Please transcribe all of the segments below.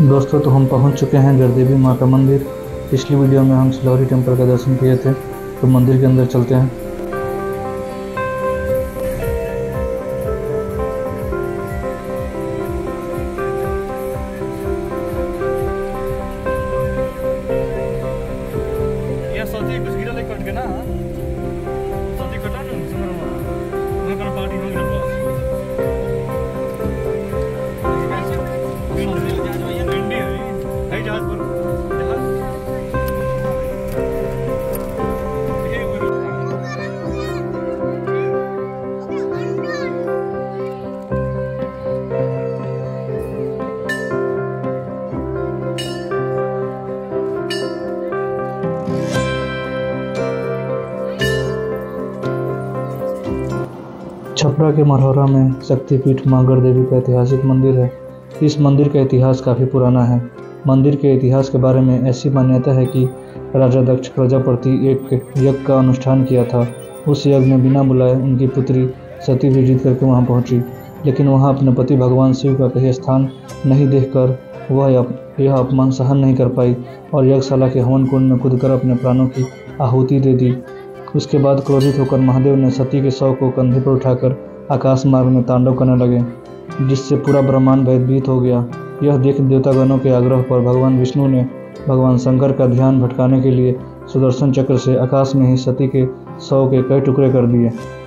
दोस्तों, तो हम पहुंच चुके हैं गढ़देवी माँ का मंदिर। पिछली वीडियो में हम सिलौरी टेम्पल का दर्शन किए थे, तो मंदिर के अंदर चलते हैं। छपरा के मरहरा में शक्तिपीठ मां गढ़देवी का ऐतिहासिक मंदिर है। इस मंदिर का इतिहास काफ़ी पुराना है। मंदिर के इतिहास के बारे में ऐसी मान्यता है कि राजा दक्ष प्रजापति एक यज्ञ का अनुष्ठान किया था। उस यज्ञ में बिना बुलाए उनकी पुत्री सती भी जीत करके वहां पहुंची, लेकिन वहां अपने पति भगवान शिव का कहीं स्थान नहीं देखकर वह यह अपमान सहन नहीं कर पाई और यज्ञशाला के हवन कुंड में कूदकर अपने प्राणों की आहुति दे दी। उसके बाद क्रोधित होकर महादेव ने सती के शव को कंधे पर उठाकर आकाश मार्ग में तांडव करने लगे, जिससे पूरा ब्रह्मांड भयभीत हो गया। यह देख देवतागणों के आग्रह पर भगवान विष्णु ने भगवान शंकर का ध्यान भटकाने के लिए सुदर्शन चक्र से आकाश में ही सती के शव के कई टुकड़े कर दिए।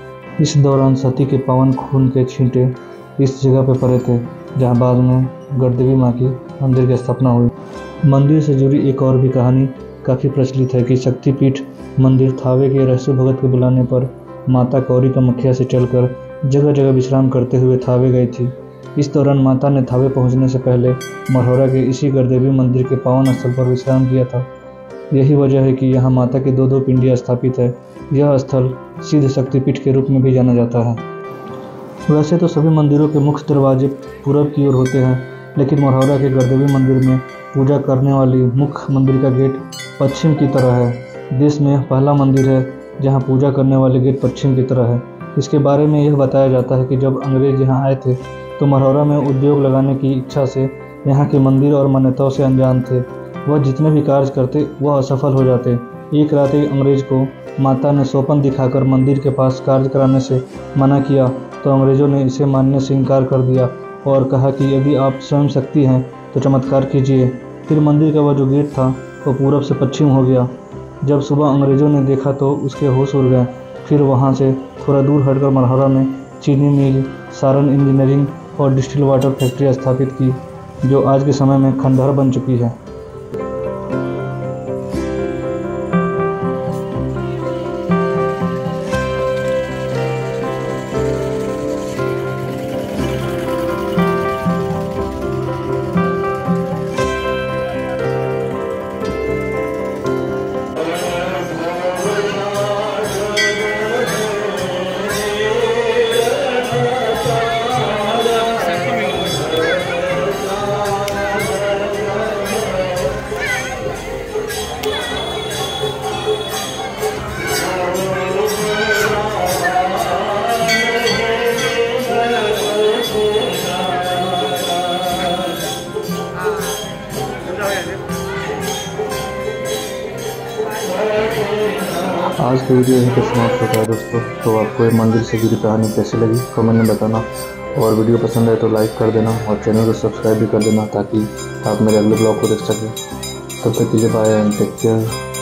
इस दौरान सती के पावन खून के छींटे इस जगह पर पड़े थे, जहाँ बाद में गढ़देवी माँ की मंदिर की स्थापना हुई। मंदिर से जुड़ी एक और भी कहानी काफ़ी प्रचलित है कि शक्तिपीठ मंदिर थावे के रहसु भगत के बुलाने पर माता कौरी कामाख्या से चलकर जगह जगह विश्राम करते हुए थावे गई थी। इस दौरान माता ने थावे पहुंचने से पहले मरहरा के इसी गढ़देवी मंदिर के पावन स्थल पर विश्राम किया था। यही वजह है कि यहाँ माता की दो पिंडियाँ स्थापित है। यह स्थल सिद्ध शक्तिपीठ के रूप में भी जाना जाता है। वैसे तो सभी मंदिरों के मुख्य दरवाजे पूरब की ओर होते हैं, लेकिन मरहरा के गढ़देवी मंदिर में पूजा करने वाली मुख्य मंदिर का गेट पश्चिम की तरह है। देश में पहला मंदिर है जहां पूजा करने वाले गेट पश्चिम की तरह है। इसके बारे में यह बताया जाता है कि जब अंग्रेज यहां आए थे तो मरहरा में उद्योग लगाने की इच्छा से यहां के मंदिर और मान्यताओं से अनजान थे। वह जितने भी कार्य करते वह असफल हो जाते। एक रात एक अंग्रेज को माता ने सोपन दिखाकर मंदिर के पास कार्य कराने से मना किया, तो अंग्रेजों ने इसे मानने से इनकार कर दिया और कहा कि यदि आप स्वयं शक्ति हैं तो चमत्कार कीजिए। फिर मंदिर का वह जो गेट था वो पूरब से पश्चिम हो गया। जब सुबह अंग्रेज़ों ने देखा तो उसके होश उड़ गए। फिर वहाँ से थोड़ा दूर हटकर मरहरा में चीनी मिल, सारण इंजीनियरिंग और डिस्टिल वाटर फैक्ट्री स्थापित की, जो आज के समय में खंडहर बन चुकी है। आज की वीडियो यहीं पर समाप्त होता है दोस्तों। तो आपको ये मंदिर से जुड़ी कहानी कैसी लगी कमेंट में बताना, और वीडियो पसंद आए तो लाइक कर देना और चैनल को सब्सक्राइब भी कर देना ताकि आप मेरे अगले ब्लॉग को देख सकें। तब तक के लिए बाय एंड टेक केयर।